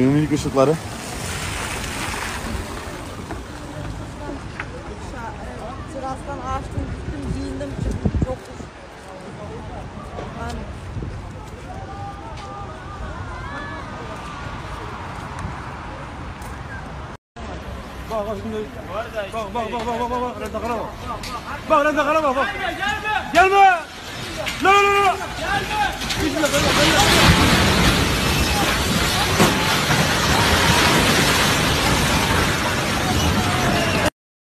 minik ışıkları. Terastan açtım, gittim, giyindim, çıktım. Çok Bak şimdi. Bak. Reza kara bak. Bak Reza kara bak. Gelme. Gelme. La. Gelme.